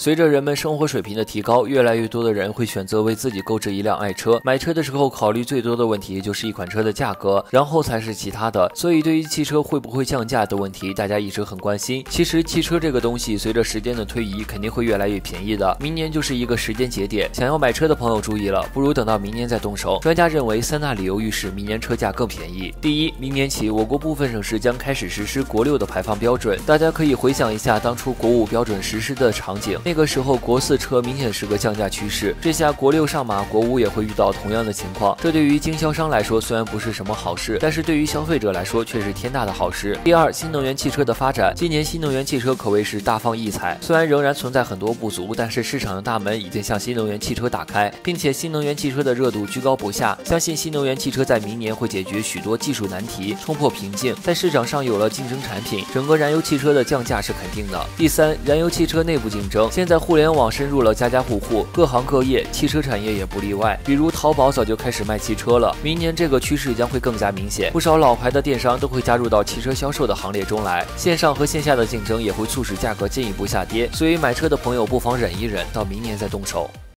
随着人们生活水平的提高，越来越多的人会选择为自己购置一辆爱车。买车的时候考虑最多的问题就是一款车的价格，然后才是其他的。所以对于汽车会不会降价的问题，大家一直很关心。其实汽车这个东西随着时间的推移，肯定会越来越便宜的。明年就是一个时间节点，想要买车的朋友注意了，不如等到明年再动手。专家认为3大理由预示明年车价更便宜。第一，明年起我国部分省市将开始实施国6的排放标准。大家可以回想一下当初国5标准实施的场景，那个时候国4车明显是个降价趋势，这下国6上马，国5也会遇到同样的情况。这对于经销商来说虽然不是什么好事，但是对于消费者来说却是天大的好事。第二，新能源汽车的发展，今年新能源汽车可谓是大放异彩，虽然仍然存在很多不足，但是市场的大门已经向新能源汽车打开，并且新能源汽车的热度居高不下。相信新能源汽车在明年会解决许多技术难题，冲破瓶颈，在市场上有了竞争产品，整个燃油汽车的降价是肯定的。第三，燃油汽车内部竞争，现在互联网深入了家家户户，各行各业，汽车产业也不例外。比如淘宝早就开始卖汽车了，明年这个趋势将会更加明显，不少老牌的电商都会加入到汽车销售的行列中来，线上和线下的竞争也会促使价格进一步下跌，所以买车的朋友不妨忍一忍，到明年再动手。